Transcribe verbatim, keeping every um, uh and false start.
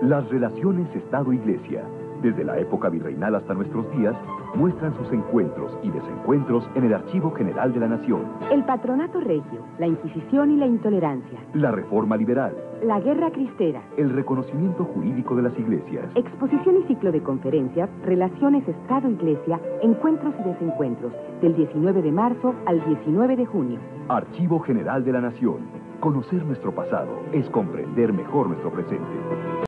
Las relaciones Estado-Iglesia, desde la época virreinal hasta nuestros días, muestran sus encuentros y desencuentros en el Archivo General de la Nación. El patronato regio, la Inquisición y la intolerancia. La reforma liberal. La guerra cristera. El reconocimiento jurídico de las iglesias. Exposición y ciclo de conferencias, Relaciones Estado-Iglesia, Encuentros y Desencuentros, del diecinueve de marzo al diecinueve de junio. Archivo General de la Nación. Conocer nuestro pasado es comprender mejor nuestro presente.